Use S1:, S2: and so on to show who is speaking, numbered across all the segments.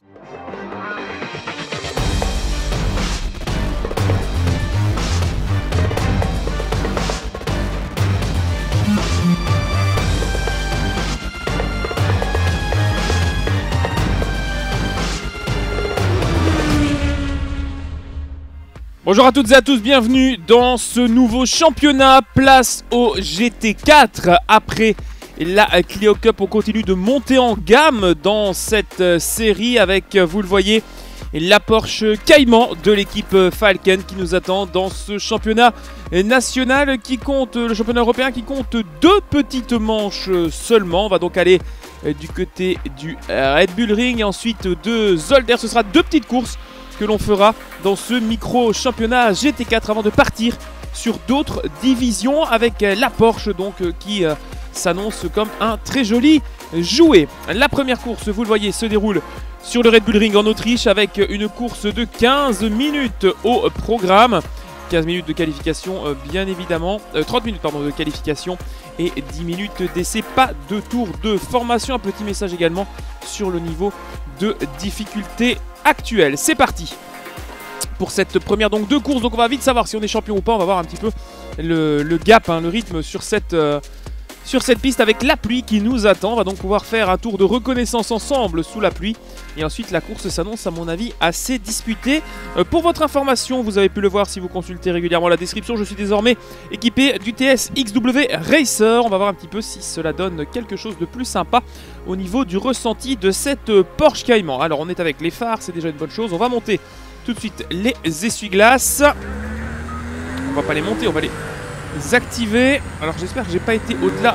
S1: Bonjour à toutes et à tous, bienvenue dans ce nouveau championnat. Place au GT4. Après la Clio Cup, on continue de monter en gamme dans cette série avec, vous le voyez, la Porsche Cayman de l'équipe Falken qui nous attend dans ce championnat national qui compte, le championnat européen qui compte 2 petites manches seulement. On va donc aller du côté du Red Bull Ring et ensuite de Zolder. Ce sera 2 petites courses que l'on fera dans ce micro-championnat GT4 avant de partir sur d'autres divisions avec la Porsche donc qui s'annonce comme un très joli jouet. La première course, vous le voyez, se déroule sur le Red Bull Ring en Autriche avec une course de 15 minutes au programme. 15 minutes de qualification bien évidemment, 30 minutes pardon, de qualification et 10 minutes d'essai, pas de tour de formation. Un petit message également sur le niveau de difficulté actuel. C'est parti pour cette première donc 2 courses. Donc on va vite savoir si on est champion ou pas. On va voir un petit peu le gap, le rythme sur cette piste avec la pluie qui nous attend. On va donc pouvoir faire un tour de reconnaissance ensemble sous la pluie. Et ensuite la course s'annonce à mon avis assez disputée. Pour votre information, vous avez pu le voir si vous consultez régulièrement la description, je suis désormais équipé du TS XW Racer. On va voir un petit peu si cela donne quelque chose de plus sympa au niveau du ressenti de cette Porsche Cayman. Alors on est avec les phares, c'est déjà une bonne chose. On va monter tout de suite les essuie-glaces. On va pas les monter, on va les activer. Alors j'espère que j'ai pas été au-delà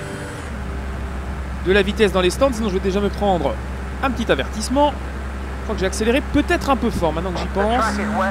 S1: de la vitesse dans les stands, sinon je vais déjà me prendre un petit avertissement. Je crois que j'ai accéléré peut-être un peu fort maintenant que j'y pense.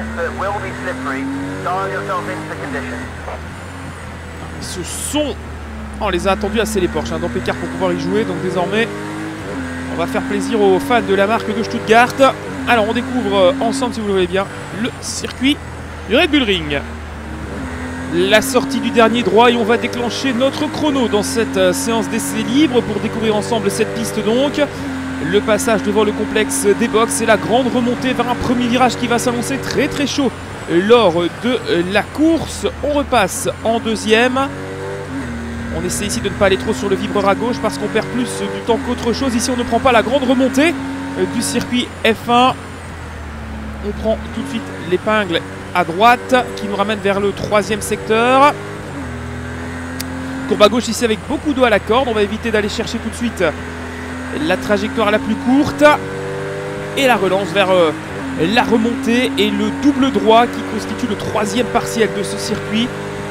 S1: Ce sont... on les a attendus assez les Porsche dans Pécard pour pouvoir y jouer, donc désormais on va faire plaisir aux fans de la marque de Stuttgart. Alors on découvre ensemble, si vous le voyez bien, le circuit du Red Bull Ring. La sortie du dernier droit et on va déclencher notre chrono dans cette séance d'essai libre pour découvrir ensemble cette piste donc. Le passage devant le complexe des box et la grande remontée vers un premier virage qui va s'annoncer très très chaud lors de la course. On repasse en deuxième. On essaie ici de ne pas aller trop sur le vibreur à gauche parce qu'on perd plus du temps qu'autre chose. Ici on ne prend pas la grande remontée du circuit F1. On prend tout de suite l'épingle à droite qui nous ramène vers le 3e secteur. Courbe à gauche ici avec beaucoup d'eau à la corde. On va éviter d'aller chercher tout de suite la trajectoire la plus courte. Et la relance vers la remontée et le double droit qui constitue le 3e partiel de ce circuit.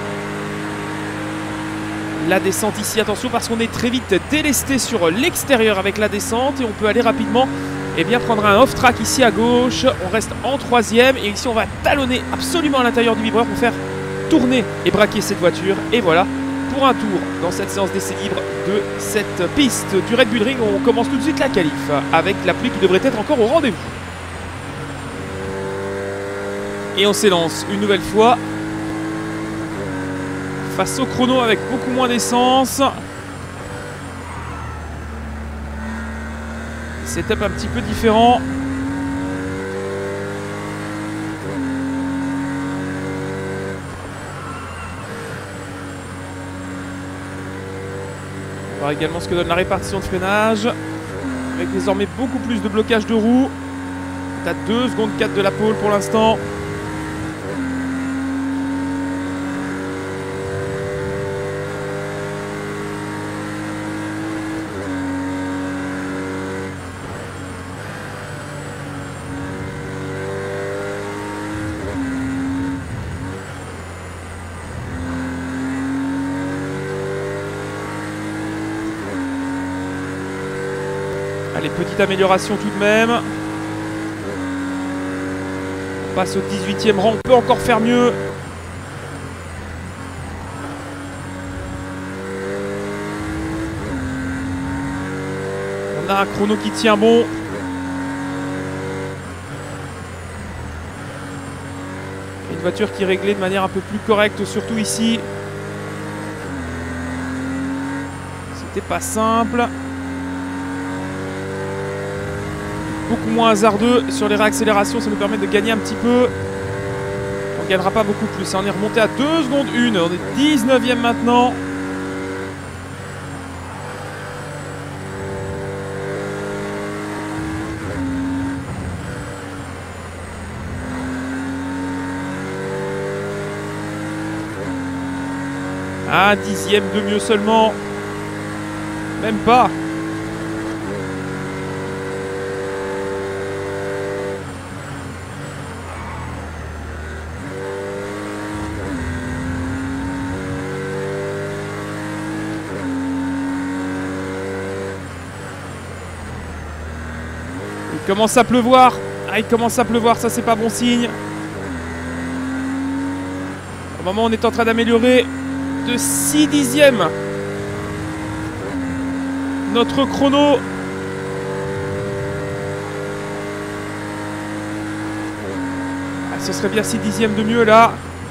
S1: La descente ici, attention parce qu'on est très vite délesté sur l'extérieur avec la descente et on peut aller rapidement prendre un off-track ici à gauche. On reste en 3e et ici on va talonner absolument à l'intérieur du vibreur pour faire tourner et braquer cette voiture. Et voilà pour un tour dans cette séance d'essai libre de cette piste du Red Bull Ring. On commence tout de suite la qualif avec la pluie qui devrait être encore au rendez-vous. Et on s'élance une nouvelle fois face au chrono avec beaucoup moins d'essence. Setup un petit peu différent. On va voir également ce que donne la répartition de freinage. Avec désormais beaucoup plus de blocage de roues. On est à 2 secondes 4 de la pole pour l'instant. Allez, petite amélioration tout de même. On passe au 18e rang, on peut encore faire mieux. On a un chrono qui tient bon. Une voiture qui est réglée de manière un peu plus correcte, surtout ici. C'était pas simple. beaucoup moins hasardeux sur les réaccélérations. Ça nous permet de gagner un petit peu. On ne gagnera pas beaucoup plus. On est remonté à 2 secondes 1. On est 19e maintenant. Un 10e de mieux seulement. Même pas. Il commence à pleuvoir. Ah, il commence à pleuvoir, ça c'est pas bon signe. Au moment où on est en train d'améliorer de 6 dixièmes notre chrono. Ah, ce serait bien 6 dixièmes de mieux là.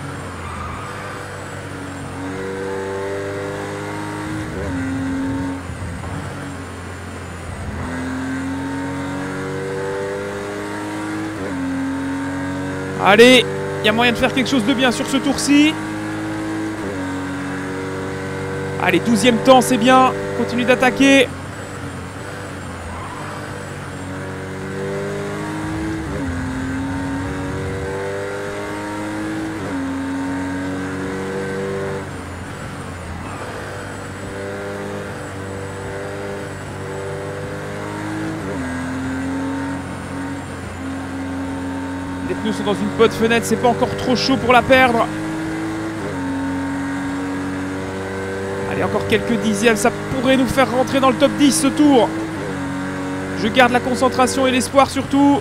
S1: Allez, il y a moyen de faire quelque chose de bien sur ce tour-ci. Allez, 12e temps, c'est bien. Continue d'attaquer. Les pneus sont dans une bonne fenêtre, c'est pas encore trop chaud pour la perdre. Allez, encore quelques dixièmes, ça pourrait nous faire rentrer dans le top 10 ce tour. Je garde la concentration et l'espoir surtout.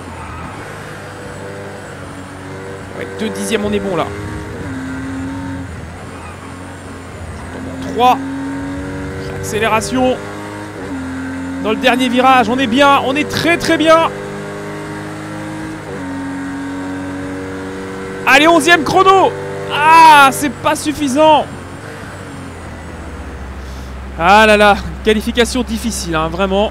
S1: Ouais, 2 dixièmes, on est bon là. 3. Accélération. Dans le dernier virage, on est bien, on est très très bien. Allez, 11e chrono. Ah, c'est pas suffisant. Ah là là, qualification difficile, hein, vraiment.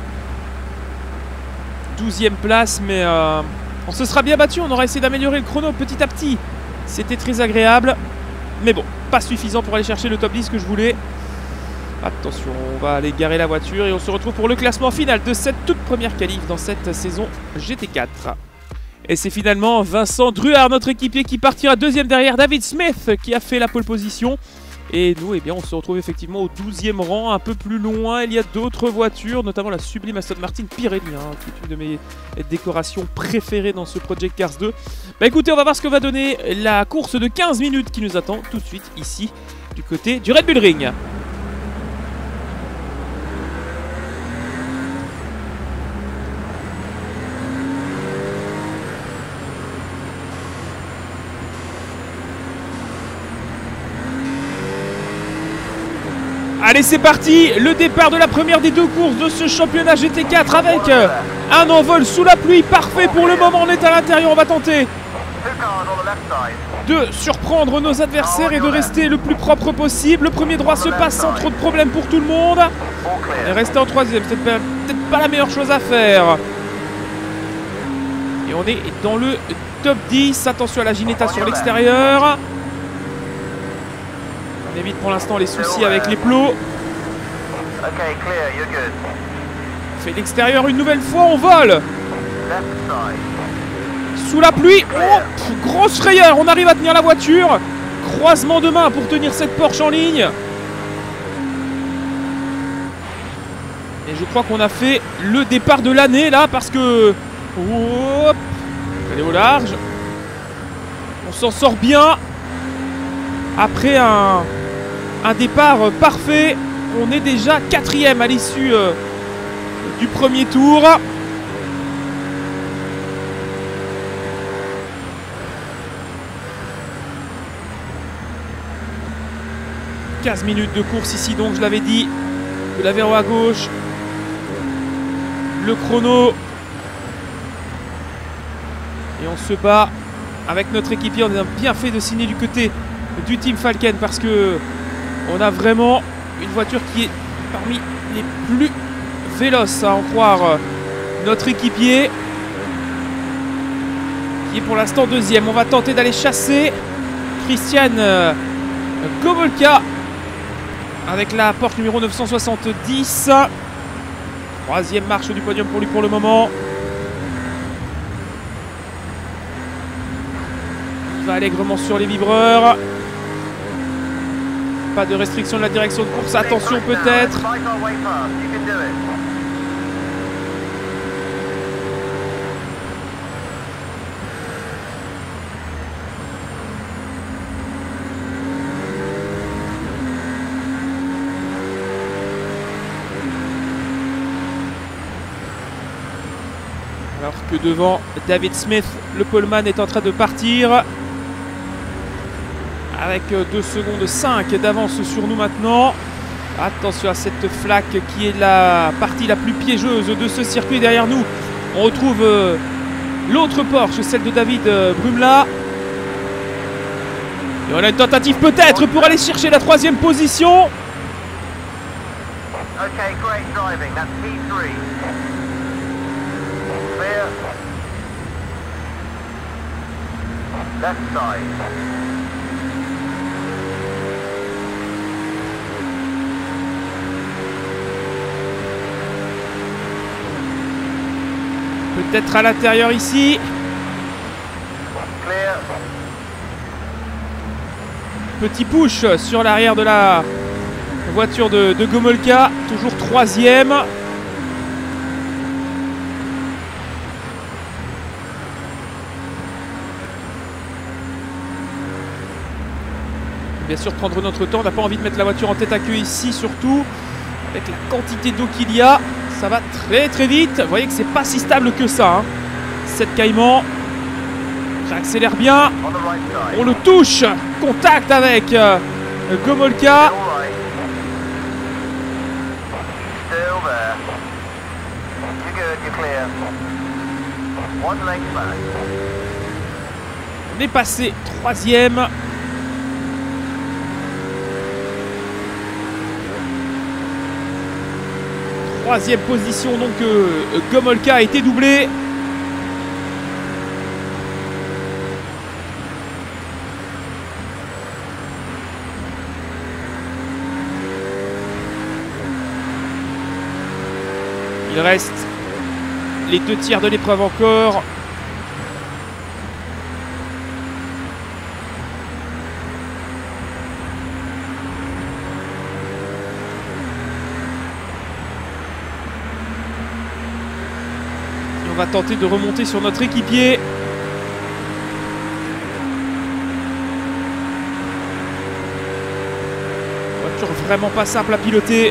S1: 12e place, mais on se sera bien battu. On aura essayé d'améliorer le chrono petit à petit. C'était très agréable. Mais bon, pas suffisant pour aller chercher le top 10 que je voulais. Attention, on va aller garer la voiture et on se retrouve pour le classement final de cette toute première qualif dans cette saison GT4. Et c'est finalement Vincent Druard, notre équipier, qui partira deuxième derrière David Smith, qui a fait la pole position. Et nous, eh bien, on se retrouve effectivement au 12e rang, un peu plus loin. Il y a d'autres voitures, notamment la sublime Aston Martin Pirelli, hein, qui est une de mes décorations préférées dans ce Project Cars 2. Bah écoutez, on va voir ce que va donner la course de 15 minutes qui nous attend tout de suite ici, du côté du Red Bull Ring. Allez, c'est parti, le départ de la première des deux courses de ce championnat GT4 avec un envol sous la pluie parfait pour le moment. On est à l'intérieur, on va tenter de surprendre nos adversaires et de rester le plus propre possible. Le premier droit se passe sans trop de problèmes pour tout le monde. Et rester en troisième, c'est peut-être pas la meilleure chose à faire. Et on est dans le top 10. Attention à la Ginetta sur l'extérieur. On évite pour l'instant les soucis avec les plots. On fait l'extérieur une nouvelle fois, on vole. Sous la pluie, oh, grosse frayeur, on arrive à tenir la voiture. Croisement de main pour tenir cette Porsche en ligne. Et je crois qu'on a fait le départ de l'année là parce que... Hop, elle est au large. On s'en sort bien. Après un départ parfait, on est déjà 4e à l'issue du premier tour. « 15 minutes de course ici, donc je l'avais dit. Le lavero à gauche. Le chrono. Et on se bat avec notre équipier. On a bien fait de signer du côté du Team Falken parce que on a vraiment une voiture qui est parmi les plus véloces, à en croire notre équipier. qui est pour l'instant deuxième. On va tenter d'aller chasser Christian Gomolka avec la porte numéro 970. Troisième marche du podium pour lui pour le moment. Il va allègrement sur les vibreurs. Pas de restriction de la direction de course. Attention peut-être. Alors que devant, David Smith, le poleman, est en train de partir. Avec 2 secondes 5 d'avance sur nous maintenant. Attention à cette flaque qui est la partie la plus piégeuse de ce circuit. Derrière nous, on retrouve l'autre Porsche, celle de David Brumla. Et on a une tentative peut-être pour aller chercher la 3e position.
S2: Okay, great driving. That's P3. Clear. Left side.
S1: Peut-être à l'intérieur ici.
S2: Clear.
S1: Petit push sur l'arrière de la voiture de Gomolka. Toujours 3e. Bien sûr, prendre notre temps. On n'a pas envie de mettre la voiture en tête à queue ici, surtout avec la quantité d'eau qu'il y a. Ça va très très vite. Vous voyez que c'est pas si stable que ça, hein. Cette Cayman. J'accélère bien. On le touche. Contact avec Gomolka. On est passé 3e. Troisième position, donc Gomolka a été doublé. Il reste les 2 tiers de l'épreuve encore. On va tenter de remonter sur notre équipier. Voiture vraiment pas simple à piloter.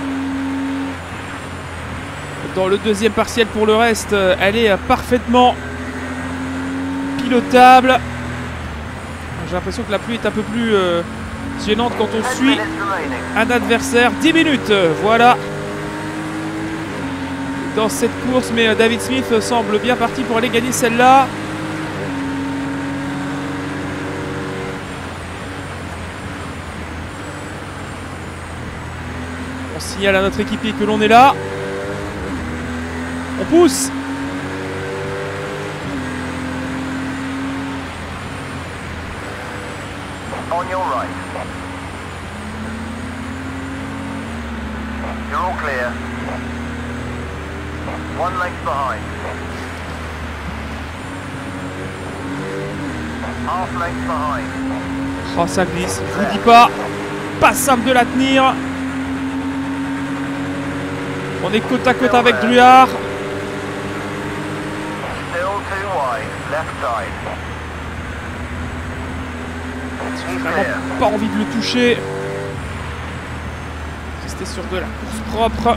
S1: Dans le deuxième partiel pour le reste, elle est parfaitement pilotable. J'ai l'impression que la pluie est un peu plus gênante quand on suit un adversaire. 10 minutes, voilà. Dans cette course, mais David Smith semble bien parti pour aller gagner celle-là. On signale à notre équipier que l'on est là. On pousse.
S2: On your right. You're all clear. 1 length behind. Half length behind.
S1: Oh, ça glisse, je vous dis pas simple de la tenir. On est côte à côte avec Druard.
S2: Still too wide. Left side.
S1: J'ai vraiment pas envie de le toucher. Rester sur de la course propre.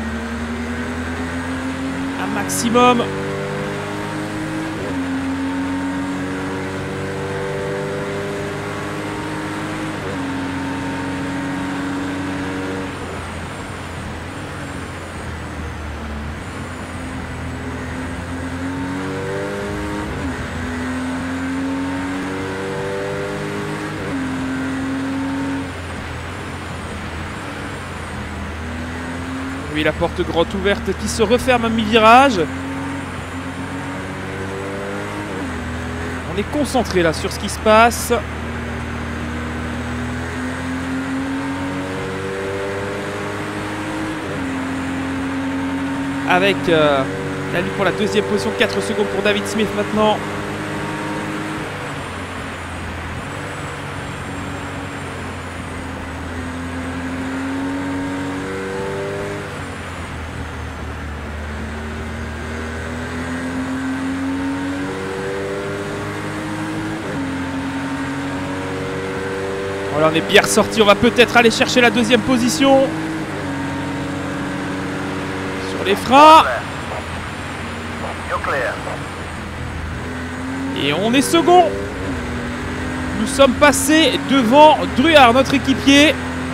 S1: Un maximum. Oui, la porte grande ouverte qui se referme à mi-virage. On est concentré là sur ce qui se passe. Avec la lutte pour la deuxième position, 4 secondes pour David Smith maintenant. Voilà, on est bien ressorti, on va peut-être aller chercher la deuxième position. Sur les freins.
S2: You're clear.
S1: Et on est second. Nous sommes passés devant Druard, notre équipier.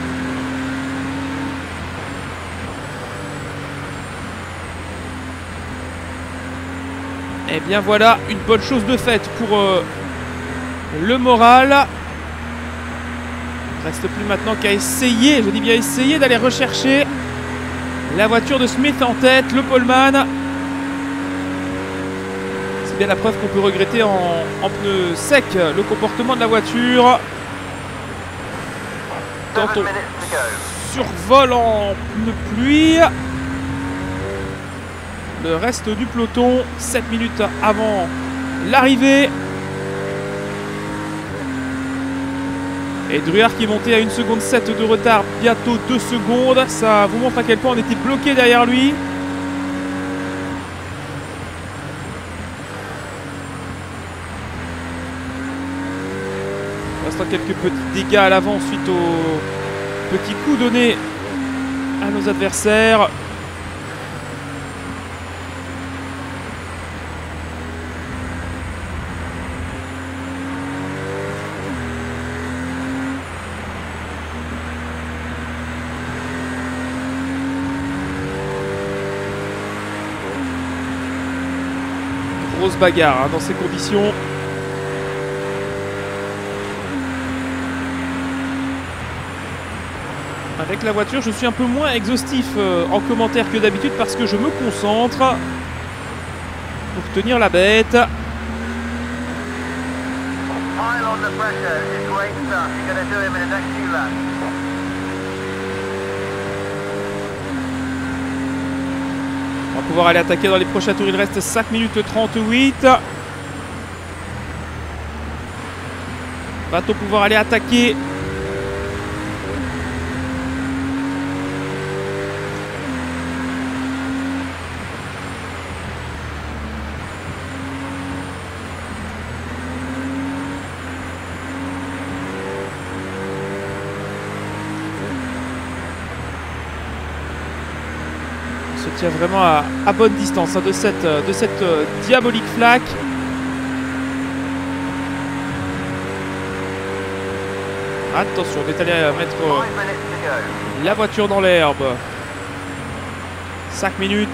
S1: Et bien voilà, une bonne chose de faite pour le moral. Il ne reste plus maintenant qu'à essayer, je dis bien essayer, d'aller rechercher la voiture de Smith en tête, le poleman. C'est bien la preuve qu'on peut regretter en pneu sec le comportement de la voiture. Quand
S2: 7
S1: on
S2: minutes to go.
S1: survole en pneu pluie le reste du peloton, 7 minutes avant l'arrivée. Et Druard qui est monté à 1 seconde 7 de retard, bientôt 2 secondes. Ça vous montre à quel point on était bloqué derrière lui. Pour l'instant, quelques petits dégâts à l'avant suite aux petits coups donnés à nos adversaires. Grosse bagarre dans ces conditions. Avec la voiture, je suis un peu moins exhaustif en commentaire que d'habitude parce que je me concentre pour tenir la bête.
S2: Pile on the pressure. This is great stuff. You're going to do him in the next few laps.
S1: On va pouvoir aller attaquer dans les prochains tours. Il reste 5 minutes 38. Va-t-on pouvoir aller attaquer ? On se tient vraiment à bonne distance de cette diabolique flaque. Attention, on est allé mettre
S2: 5 minutes to go.
S1: la voiture dans l'herbe. 5 minutes.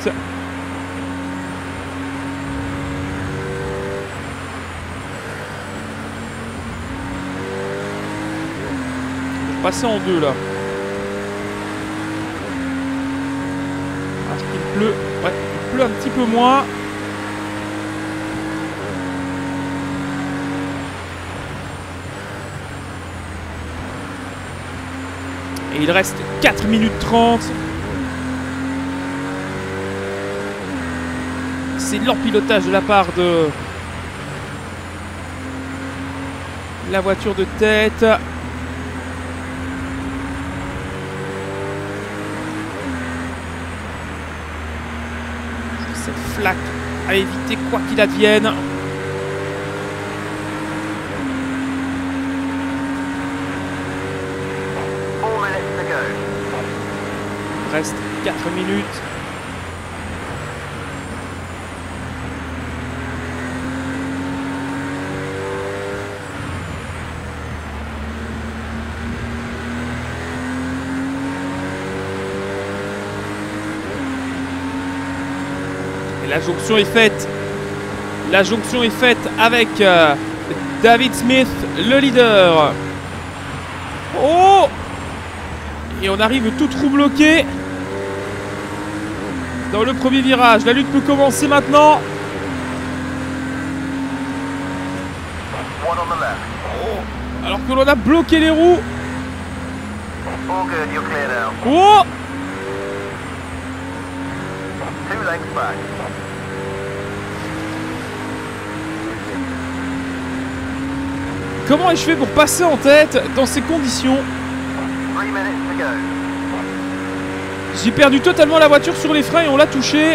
S1: On va passer en deux là. Parce qu'il pleut. Ouais, il pleut un petit peu moins. Et il reste 4 minutes 30. C'est l'empilotage de la part de la voiture de tête. Cette flaque à éviter quoi qu'il advienne. Il reste 4 minutes. Et la jonction est faite. La jonction est faite avec David Smith, le leader. Oh! Et on arrive tout trou bloqué dans le premier virage. La lutte peut commencer maintenant. Alors que l'on a bloqué les roues.
S2: All good, you're clear now.
S1: Oh!
S2: 2 lengths back.
S1: Comment ai-je fait pour passer en tête dans ces conditions?
S2: 3 minutes to go.
S1: J'ai perdu totalement la voiture sur les freins et on l'a touché.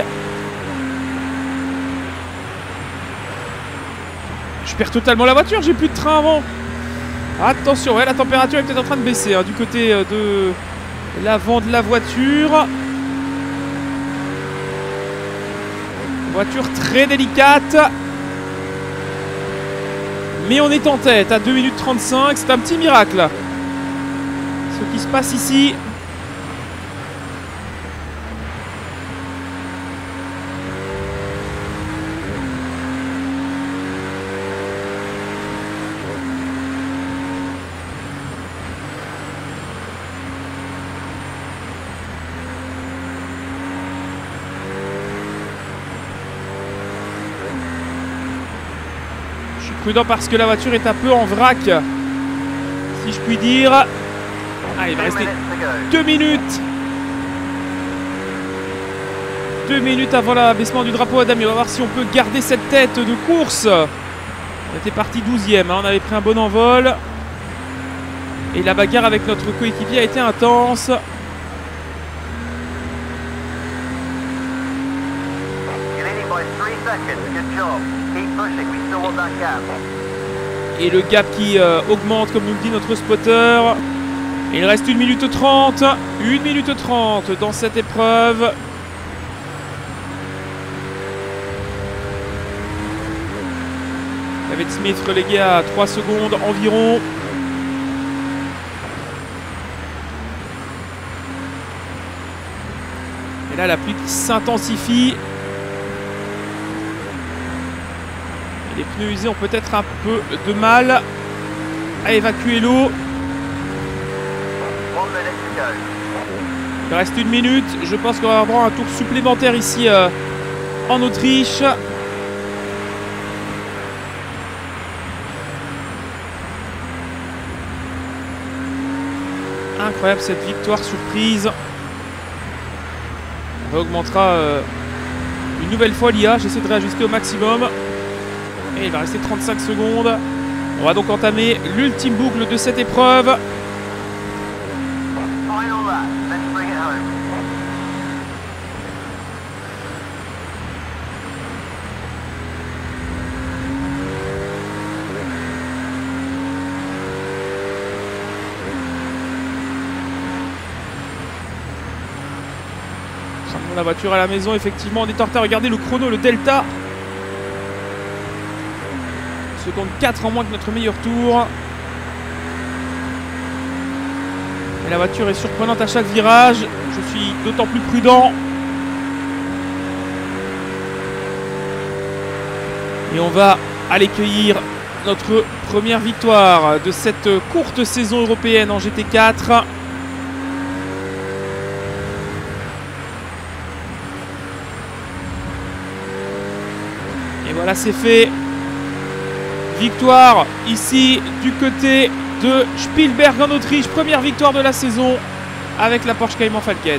S1: Je perds totalement la voiture, j'ai plus de train avant. Attention, ouais, la température est peut-être en train de baisser du côté de l'avant de la voiture. Voiture très délicate. Mais on est en tête à 2 minutes 35. C'est un petit miracle ce qui se passe ici. Prudent parce que la voiture est un peu en vrac, si je puis dire. Ah, il va rester 2 minutes. 2 minutes avant l'abaissement du drapeau à damier. On va voir si on peut garder cette tête de course. On était parti 12e, on avait pris un bon envol. Et la bagarre avec notre coéquipier a été intense. Et le gap qui augmente, comme nous le dit notre spotter. Il reste 1 minute 30. 1 minute 30 dans cette épreuve. David Smith relégué à 3 secondes environ. Et là, la pluie qui s'intensifie. Les pneus usés ont peut-être un peu de mal à évacuer l'eau. Il reste 1 minute. Je pense qu'on va avoir un tour supplémentaire ici en Autriche. Incroyable cette victoire surprise. On augmentera une nouvelle fois l'IA. J'essaie de réajuster au maximum. Et il va rester 35 secondes. On va donc entamer l'ultime boucle de cette épreuve. La voiture à la maison, effectivement, on est en retard. Regardez le chrono, le delta. Seconde 4 en moins que notre meilleur tour. Et la voiture est surprenante à chaque virage. Je suis d'autant plus prudent. Et on va aller cueillir notre première victoire de cette courte saison européenne en GT4. Et voilà, c'est fait. Victoire ici du côté de Spielberg en Autriche. Première victoire de la saison avec la Porsche Cayman Falken.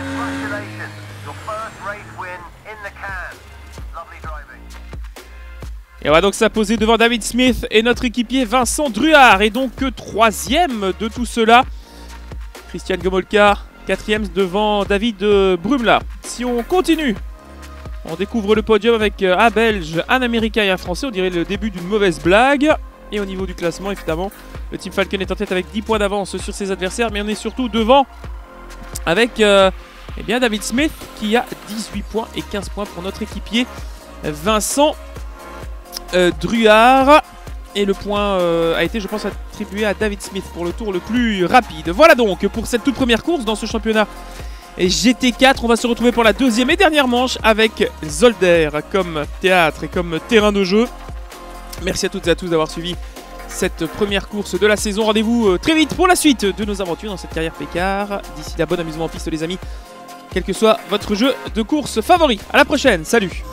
S1: Et on va donc s'imposer devant David Smith et notre équipier Vincent Druard. Et donc 3e de tout cela. Christian Gomolka 4e devant David Brumla. Si on continue, on découvre le podium avec un Belge, un Américain et un Français. On dirait le début d'une mauvaise blague. Et au niveau du classement, évidemment, le Team Falken est en tête avec 10 points d'avance sur ses adversaires. Mais on est surtout devant avec eh bien David Smith qui a 18 points et 15 points pour notre équipier Vincent Druard. Et le point a été, je pense, attribué à David Smith pour le tour le plus rapide. Voilà donc pour cette toute première course dans ce championnat GT4. On va se retrouver pour la deuxième et dernière manche avec Zolder comme théâtre et comme terrain de jeu. Merci à toutes et à tous d'avoir suivi cette première course de la saison. Rendez-vous très vite pour la suite de nos aventures dans cette carrière Pécard. D'ici là, bon amusement en piste les amis, quel que soit votre jeu de course favori. À la prochaine, salut!